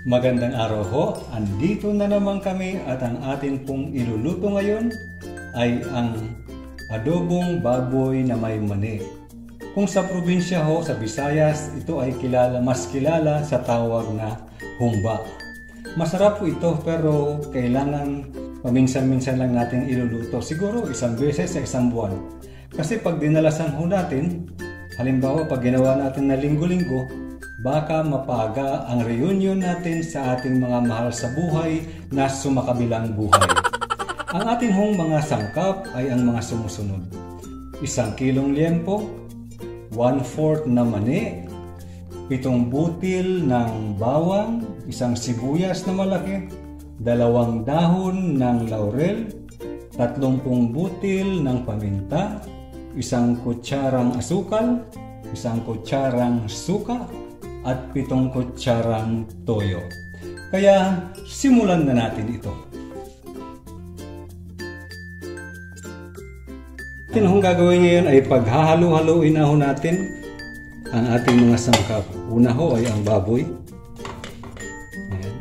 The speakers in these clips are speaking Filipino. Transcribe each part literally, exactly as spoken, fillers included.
Magandang araw ho, andito na naman kami at ang atin pong iluluto ngayon ay ang adobong baboy na may mani. Kung sa probinsya ho, sa Visayas, ito ay kilala, mas kilala sa tawag na humba. Masarap po ito pero kailangan paminsan-minsan lang natin iluluto. Siguro isang beses sa isang buwan. Kasi pag dinalasan ho natin, halimbawa pag ginawa natin na linggo-linggo, baka mapaga ang reunion natin sa ating mga mahal sa buhay na sumakabilang buhay. Ang ating hong mga sangkap ay ang mga sumusunod. Isang kilong liempo, one-fourth na mani, pitong butil ng bawang, isang sibuyas na malaki, dalawang dahon ng laurel, tatlumpung butil ng paminta, isang kutsarang asukal, isang kutsarang suka, at pitong kutsarang toyo. Kaya simulan na natin ito. Atin hong gagawin ngayon ay paghahalo-haloin na ho natin ang ating mga sangkap. Una ho ay ang baboy. Ayan.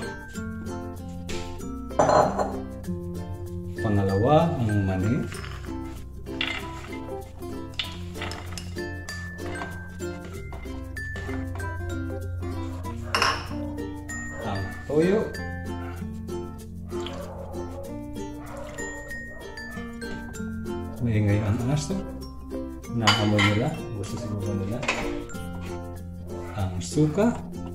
Pangalawa ang mani. Toyo. Maingay ang aso. Naamoy nila. Gusto siguro nila. Ang suka.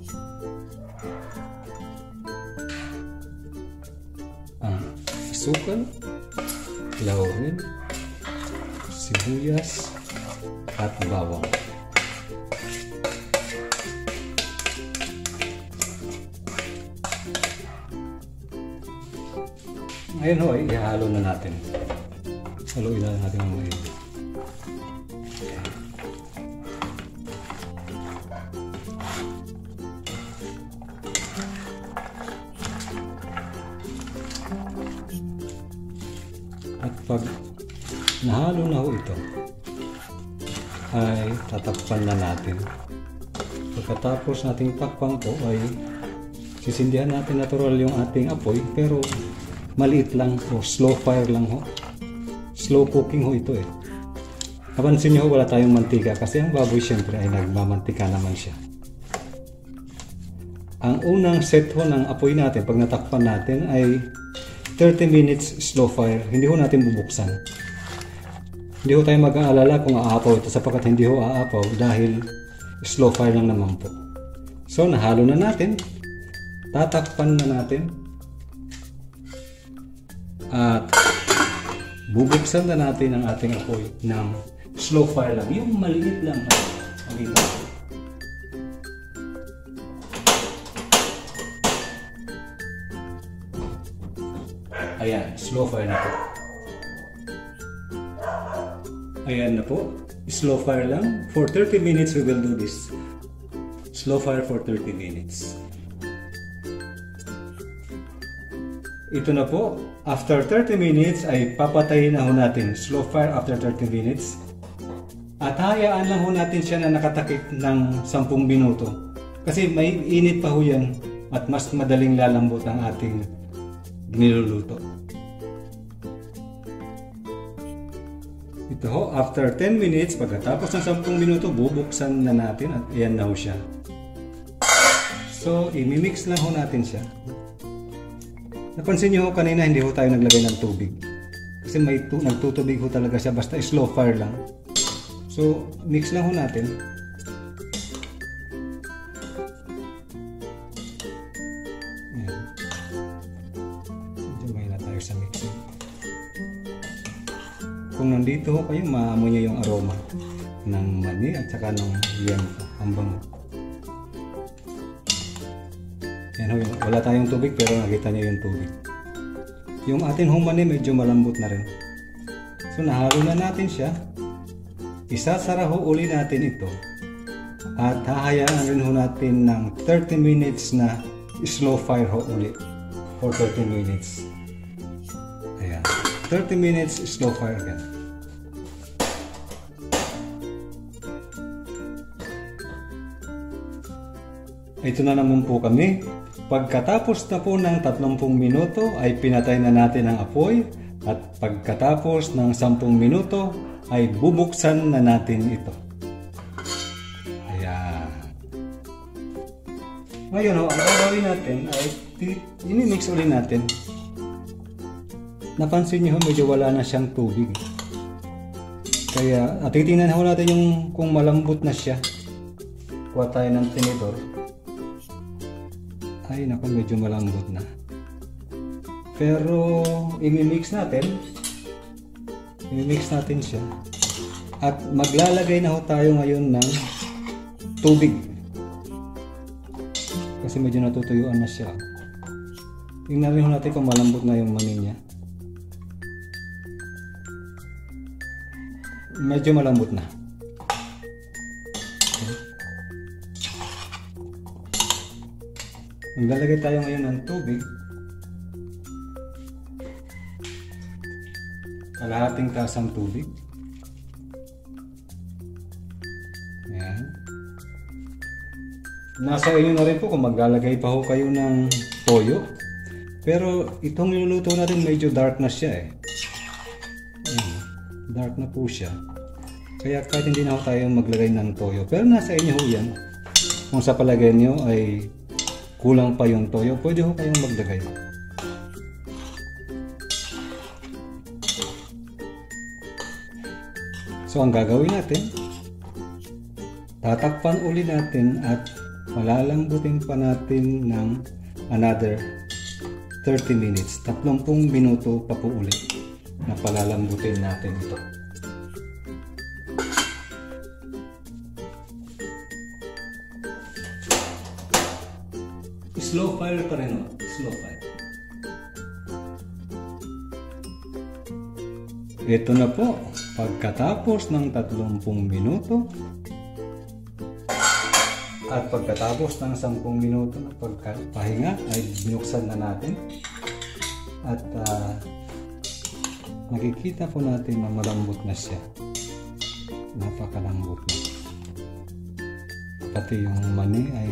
Ang asukal. Laurel. Sibuyas. At bawang. Ngayon ho, ihalo na natin. Haluin na natin ang mga ito. At pag nahalo na ho ito, ay tatakpan na natin. Pagkatapos nating takpan po ay sisindihan natin natural yung ating apoy, pero maliit lang o slow fire lang ho. Slow cooking ho ito eh. Napansin nyo ho, wala tayong mantika kasi ang baboy syempre ay nagmamantika naman siya. Ang unang set ho ng apoy natin pag natakpan natin ay thirty minutes slow fire. Hindi ho natin bubuksan. Hindi ho tayo mag-aalala kung aapaw ito sapagkat hindi ho aapaw dahil slow fire lang naman po. So nahalo na natin. Tatakpan na natin. At bubuksan na natin ang ating apoy ng slow fire lang. Yung maliit lang. Ayan, slow fire na po. Ayan na po. Slow fire lang. For thirty minutes we will do this. Slow fire for thirty minutes. Ito na po, after thirty minutes ay papatayin na ho natin. Slow fire after thirty minutes. At hayaan lang ho natin siya na nakatakip ng ten minuto. Kasi may init pa ho yan at mas madaling lalambot ang ating niluluto. Ito ho, after ten minutes, pagkatapos ng ten minuto, bubuksan na natin at ayan na ho siya. So, imimix lang ho natin siya. Napansin nyo ho kanina hindi ho tayo naglagay ng tubig. Kasi may tu nagtutubig ho talaga siya basta slow fire lang. So, mix lang ho natin. Ayan. Medyo may na tayo sa mixing. Kung nandito ho kayo, maamoy nyo yung aroma ng mani at saka ng liempo. Ang bango. Yan ho, wala tayong tubig pero nakita niyo yung tubig. Yung atin humani medyo malambot na rin. So nahalo na natin siya. Isasara ho uli natin ito. At hahayaan rin ho natin ng thirty minutes na slow fire ho uli. For thirty minutes. Ayan. thirty minutes slow fire again. Ito na naman po kami. Pagkatapos na po ng tatlong minuto ay pinatay na natin ang apoy at pagkatapos ng sampung minuto ay bubuksan na natin ito. Ayan. Ngayon, oh, ang gagawin natin ay ini-mix ulit natin. Napansin niyo, medyo wala na siyang tubig. Kaya titingnan ho natin yung kung malambot na siya. Kuha tayo ng tinidor. Ay naku, medyo malambot na. Pero imi-mix natin. Imi-mix natin siya. At maglalagay na ho tayo ngayon ng tubig. Kasi medyo natutuyuan na siya. Tingnan rin ho natin kung malambot na yung mani niya. Medyo malambot na. Maglalagay tayo ngayon ng tubig. Kalahating tasang tubig. Ayan. Nasa inyo na rin po kung maglalagay pa ho kayo ng toyo. Pero itong niluluto natin medyo dark na siya eh. Ayan. Dark na po siya. Kaya kahit hindi na ho tayo maglagay ng toyo. Pero nasa inyo ho yan. Kung sa palagay nyo ay kulang pa yung toyo, pwede ho kayong maglagay. So ang gagawin natin, tatakpan uli natin at malalambutin pa natin ng another thirty minutes. tatlong minuto pa po ulit na palalambutin natin ito. Slow fire pa rin, oh. Slow fire. Ito na po, pagkatapos ng tatlumpung minuto at pagkatapos ng sampung minuto na pagpahinga ay binuksan na natin at uh, nakikita po natin na malambot na siya. Napakalambot na. Pati yung mani ay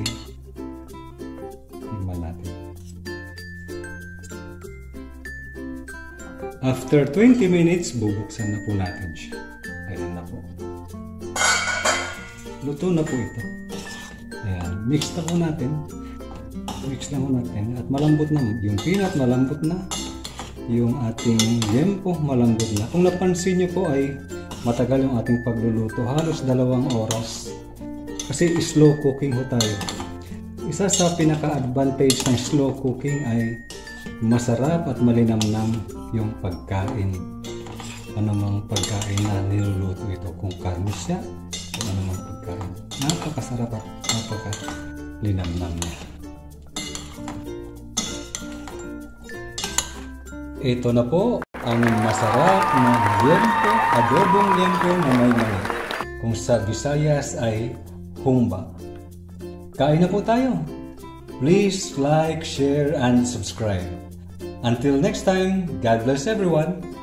natin. After twenty minutes, bubuksan na po natin siya. Ayan na po. Luto na po ito. Ayan. Mix na po natin. Mix na po natin. At malambot na. Yung peanut malambot na. Yung ating liempo malambot na. Kung napansin nyo po ay matagal yung ating pagluluto. Halos dalawang oras. Kasi slow cooking ho tayo. Isa sa pinaka-advantage ng slow cooking ay masarap at malinamnam yung pagkain. Anumang pagkain na niluluto ito. Kung karne siya, kung anumang pagkain. Napakasarap at napaka-linamnam niya. Ito na po ang masarap na liempo, adobong liempo na may mani. Kung sa Visayas ay humba. Kain na po tayo. Please like, share, and subscribe. Until next time, God bless everyone.